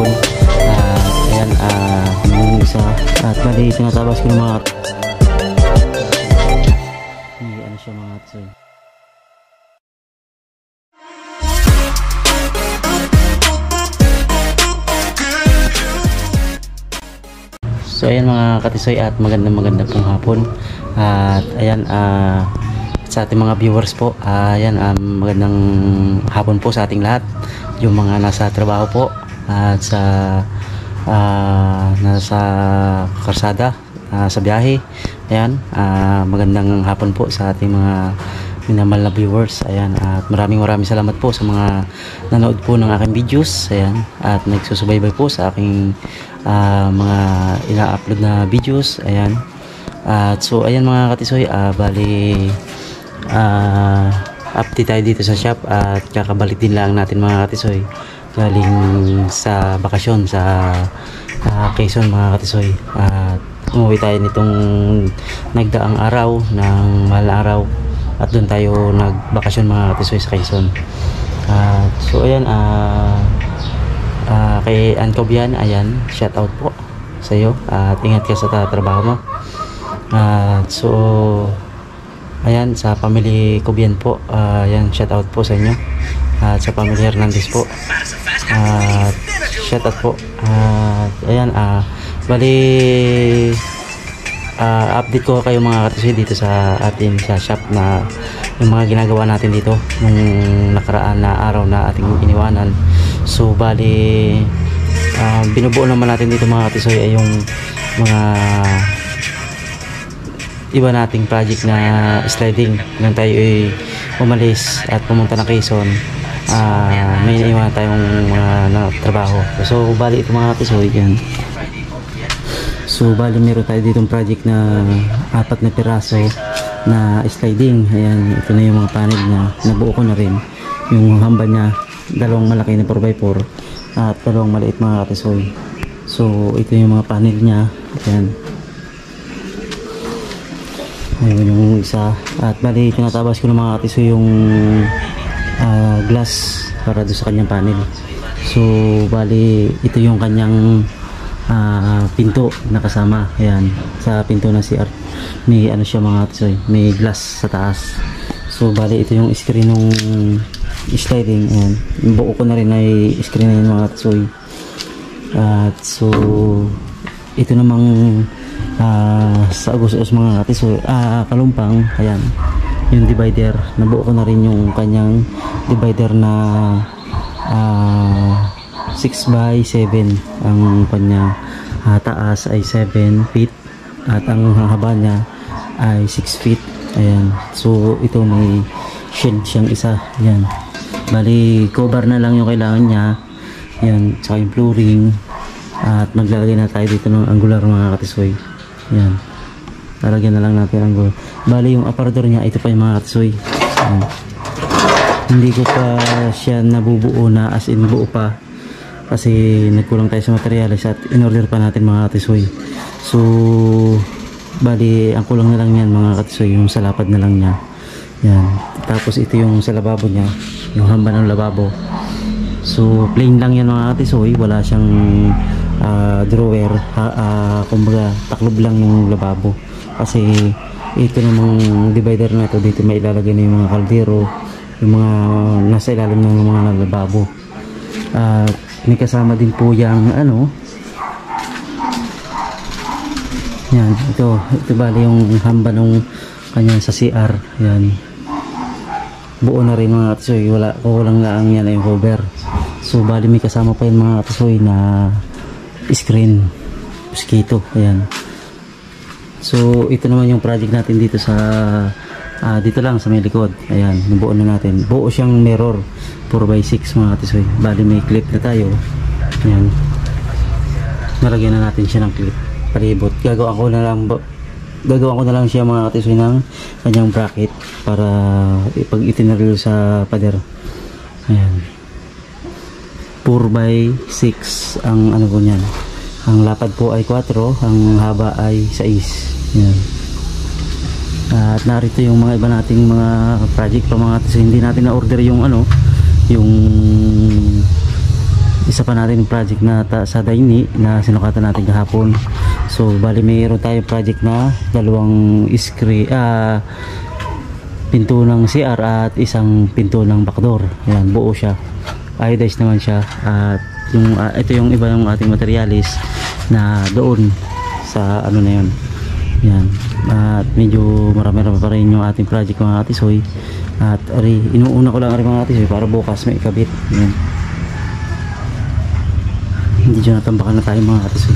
hapon. Ayan, yung isa. At bali, tinatabas ko ng mga ano siya mga katsoy. So ayan mga katisoy, at magandang pong hapon. At ayan, sa ating mga viewers po, ayan, magandang hapon po sa ating lahat. Yung mga nasa trabaho po at sa nasa karsada, sa biyahe. Ayan, magandang hapon po sa ating mga minamahal na viewers. Ayan, at maraming salamat po sa mga nanood po ng aking videos. Ayan, at nagsusubaybay po sa aking mga ina-upload na videos. Ayan, at so ayan mga katisoy, bali update tayo dito sa shop at kakabalik din lang natin mga katisoy galing sa bakasyon sa Quezon mga katisoy. At umuwi tayo nitong nagdaang araw ng mahal na araw at doon tayo nagbakasyon mga katisoy sa Quezon. So ayan, kay Ancobian, ayan, shout out po sa iyo at ingat ka sa trabaho mo. So ayan, sa family Cobian po, ayan, shout out po sa inyo. At sa family Hernandez po, shout out po. Ayan, bali update ko kayo mga katisoy dito sa atin sa shop na yung mga ginagawa natin dito nung nakaraan na araw na ating iniwanan. So bali binubuo naman natin dito mga katisoy ay yung mga iba nating project na sliding nang tayo ay umalis at pumunta na Quezon. May iniwan tayong mga trabaho. So bali ito mga katisoy yan. So bali meron tayo ditong project na 4 na piraso na sliding. Ayan, ito na yung mga panel na nabuo ko na rin. Yung hamba niya, dalawang malaki na 4x4 at dalawang maliit mga katisoy. So ito yung mga panel niya. Ayan, ayun yung isa. At bali tinatabas ko ng mga katisoy yung glass para doon sa kanyang panel. So bali ito yung kanyang pinto na kasama. Ayan, sa pinto na CR may ano siya mga katisoy, may glass sa taas. So bali ito yung screen ng sliding. Ayan, buo ko na rin ay screen na yun mga katisoy. At so ito namang sa Agos mga katisoy, Kalumpang, ayan, yung divider, nabuo ko na rin yung kanyang divider na 6x7 ang kanyang taas ay 7 feet at ang haba niya ay 6 feet. Ayan, so ito may shield siyang isa. Ayan, bali cover na lang yung kailangan niya. Ayan, tsaka yung flooring. At maglalagay na tayo dito ng angular mga katisoy. Ayan, lalagyan na lang natin ang angular. Bali yung aparador niya, ito pa yung mga katisoy. Ayan, hindi ko pa siya nabubuo na as in buo pa kasi nagkulang tayo sa materials at in-order pa natin mga katisoy. So bali ang kulang na lang yan mga katisoy, yung sa lapad na lang niya. Yan, tapos ito yung sa lababo niya, yung hamba ng lababo. So plain lang yan mga katisoy, wala siyang drawer, kumbaga taklob lang yung lababo kasi ito namang divider na ito, dito may ilalagay na yung mga kaldero, yung mga nasa ilalim ng mga lababo. May kasama din po yung ano, yan, ito bali yung hamba ng kanyang sa CR. Yan, buo na rin mga katisoy, kulang lang yan yung cover. So bali may kasama pa yung mga katisoy na screen mosquito. Ayan, so ito naman yung project natin dito sa dito lang sa may likod. Ayan, nabuo na natin, buo siyang mirror 4x6 mga katisoy. Bali may clip na tayo. Ayan, nalagyan na natin siya ng clip palibot. Gagawa ko na lang siya mga katisoy ng kanyang bracket para ipag itinaril sa pader. Ayan, 4x6 ang ano po niyan. Ang lapad po ay 4, ang haba ay 6. Ayan, at narito yung mga iba nating mga project pa mga katisoy. Hindi natin na order yung ano, yung isa pa natin project na sa Daini na sinukatan natin kahapon. So bali mayroon tayong project na dalawang pinto ng CR at isang pinto ng backdoor. Yan, buo siya, iodized naman siya. At yung ito yung iba yung ating materialis na doon sa ano na yun. Yan, at medyo marami pa rin yung ating project mga katisoy. At inuuna ko lang mga katisoy para bukas may ikabit. Yan, hindi dyan natambakan na tayo mga katisoy.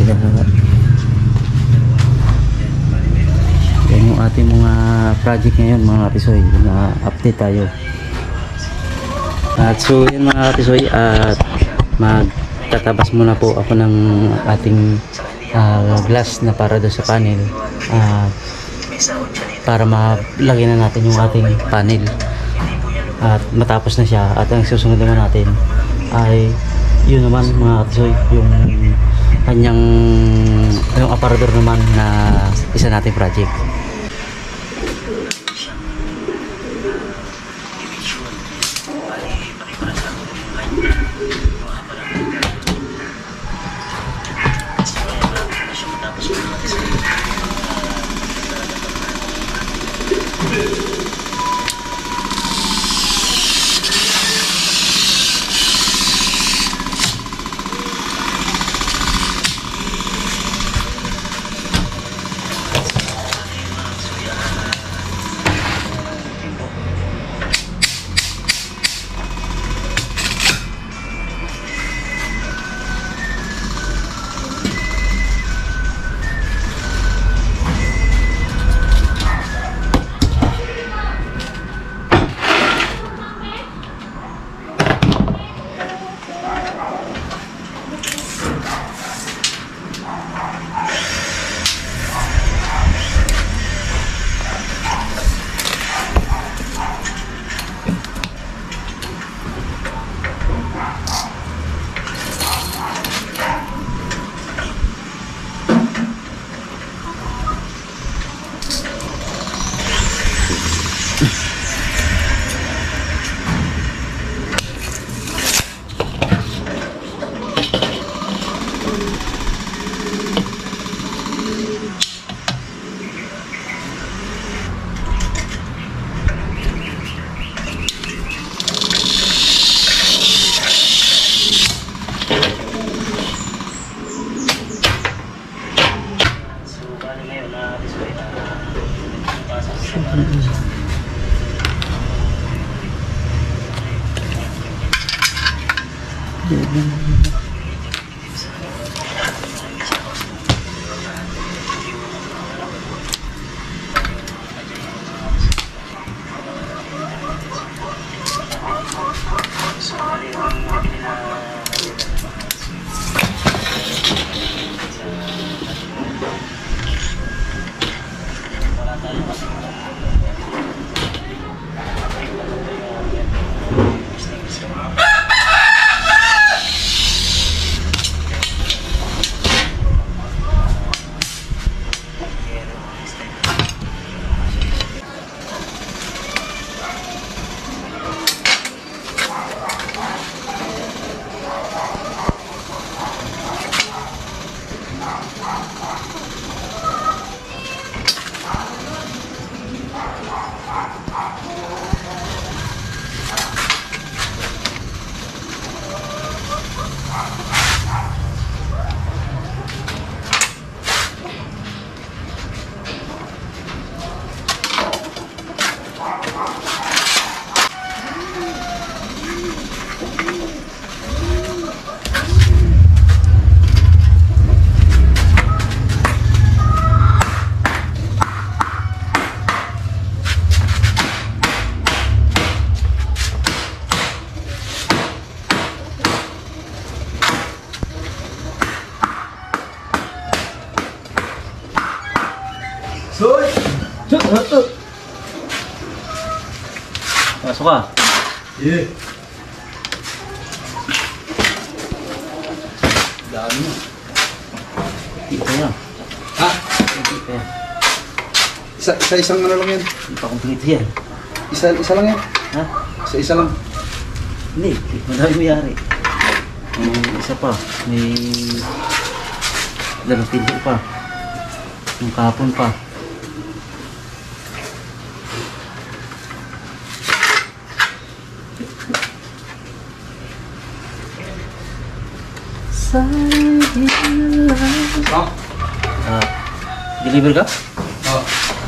Yan yung ating mga project ngayon mga katisoy, na update tayo. At so yan mga katisoy, at magtatabas muna po ako ng ating glass na para doon sa panel, para malagyan na natin yung ating panel at matapos na siya. At ang susunod naman natin ay yun naman mga katisoy, yung kanyang yung aparador naman na isa nating project. Soy! Pasok ka. Yeah. Dami mo. Ito na. Ha? Ito yan. Isang ano lang yan? Hindi pa kompleto yan. Isa lang yan? Ha? Isa lang. Hindi. Madami may yari. May isa pa. May dalawang pinto pa. Yung kahapon pa. Oh. Deliver ka? Oh.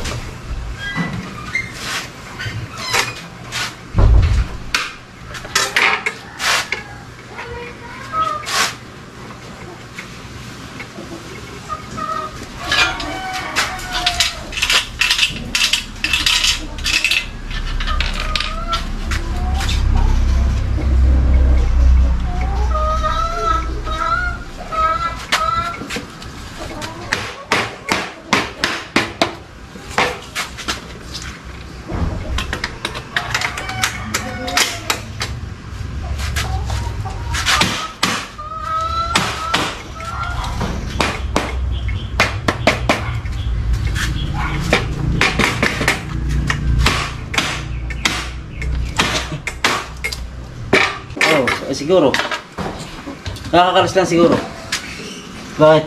Siguro. Nakakalas lang siguro. Bakit?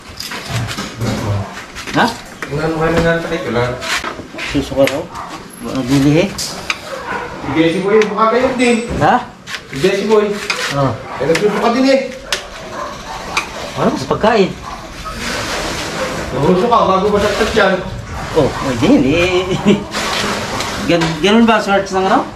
Ha? Kung ano kayo nangyari ko lang. Susuka raw? Naglilihi? Si Jesse Boy, baka kayo din. Ha? Si Jesse Boy. Oo. Eh, nagsusuka din eh. Ano? Sa pagkain? Nagsusuka bago masaktas yan. Oh, hindi. Ganun ba sorts ng ano?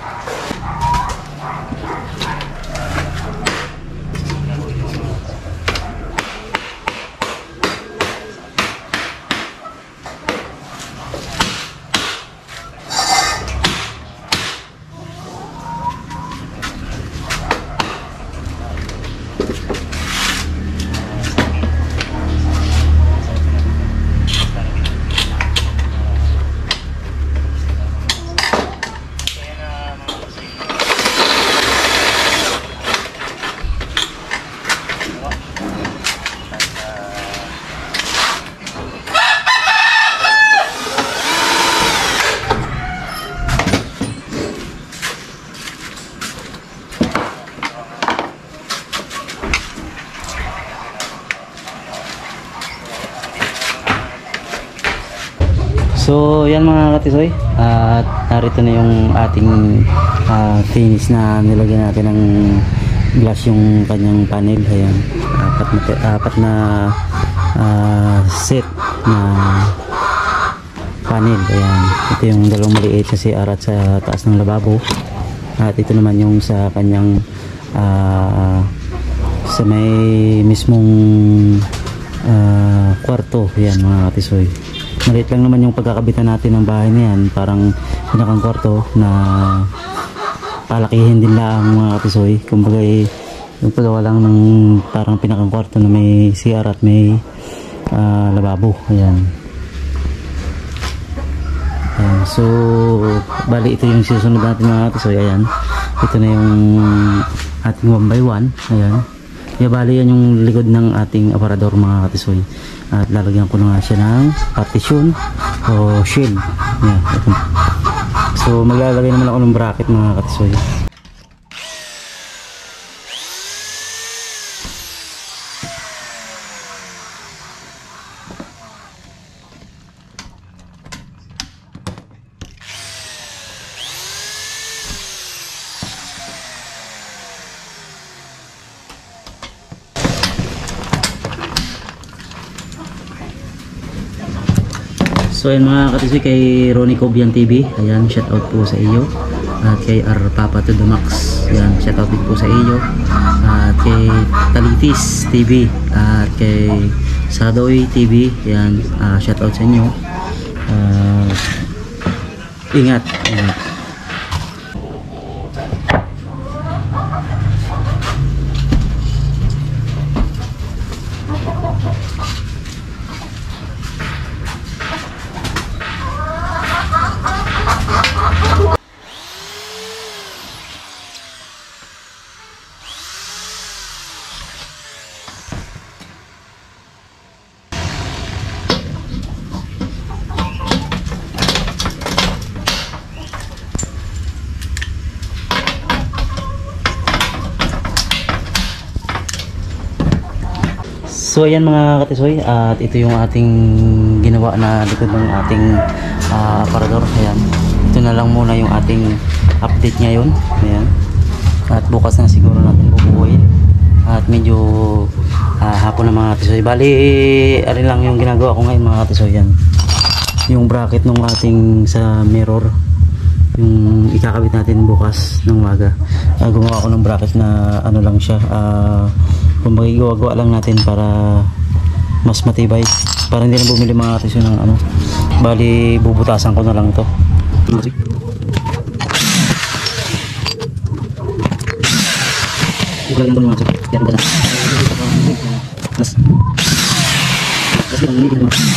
So yan mga katisoy, at narito na yung ating finish na nilagyan natin ng glass yung kanyang panel. Ayan, apat na set na panel. Ayan, ito yung dalawang maliit sa CR at sa taas ng lababo, at ito naman yung sa kanyang sa may mismong kwarto. Ayan mga katisoy, maliit lang naman yung pagkakabitan natin ng bahay na yan, parang pinakang kwarto na palakihin din lang mga katisoy. Kumbaga yung pagawa lang ng parang pinakang kwarto na may CR at may lababo. Ayan. Ayan. So bali ito yung susunod natin mga katisoy. Ayan, ito na yung ating 1x1. Ayan, kaya bali yan yung likod ng ating aparador mga katisoy, at lalagyan ko na nga siya ng partition o shield. Yan, ito. So maglalagay naman ako ng bracket mga katisoy. So ayan mga katisoy, kay Ronnie Cobian TV, ayan, shout out po sa iyo. At kay R Papa to the Max, ayan, shout out din po sa iyo. At kay Talitis TV, at kay Sadoy TV, ayan, shout out sa inyo. Ingat. So ayan mga katisoy, at ito yung ating ginawa na likod ng ating aparador. Ayan, ito na lang muna yung ating update ngayon. Ayan, at bukas na siguro natin bubuuin. At medyo hapon na mga katisoy. Bali, alin lang yung ginagawa ko ngayon mga katisoy. Yan, yung bracket ng ating sa mirror, yung ikakabit natin bukas ng umaga. Gumawa ko ng bracket na ano lang siya, kumbaga gawa lang natin para mas matibay, para hindi na bumili mga katisoy ng ano. Bali, bubutasan ko na lang to. Ilan lang mga katisoy, yan ba na mas lang hindi naman.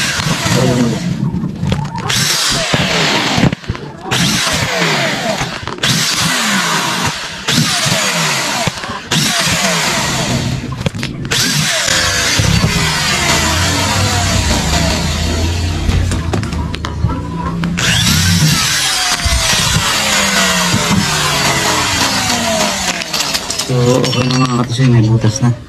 So, okay na mga katisoy, may butas na.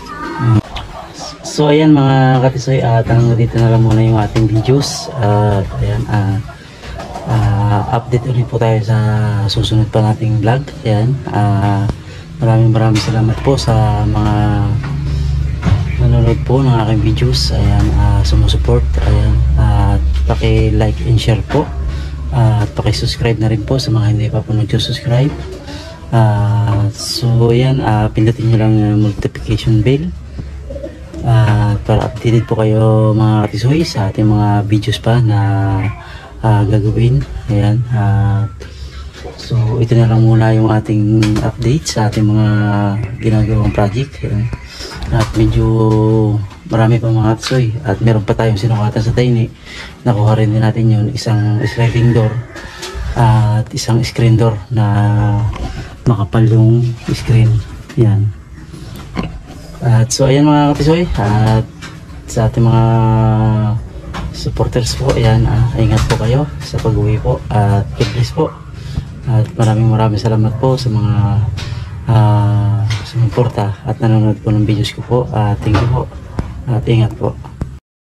So, ayan mga katisoy, hanggang dito na lang muna yung ating videos. Ayan, update ulit po tayo sa susunod pa nating vlog. Ayan, maraming salamat po sa mga nanonood po ng aking videos. Ayan, sumusuport. Ayan, paki-like and share po. At paki-subscribe na rin po sa mga hindi pa po nag-subscribe. So ayan, pindutin nyo lang yung notification bell para updated po kayo mga katisoy sa ating mga videos pa na gagawin. Ayan, so ito na lang muna yung ating update sa ating mga ginagawang project. Ayan. At medyo marami pa mga katisoy, at meron pa tayong sinukatan sa tiny. Nakuha rin din natin yun, isang sliding door at isang screen door na makapal yung screen. Yan. At so ayan mga katisoy, at sa ating mga supporters po, ayan, ingat po kayo sa pag-uwi po, at God bless po. At maraming salamat po sa mga sumuporta at nanonood po ng videos ko po. Thank you po, at ingat po.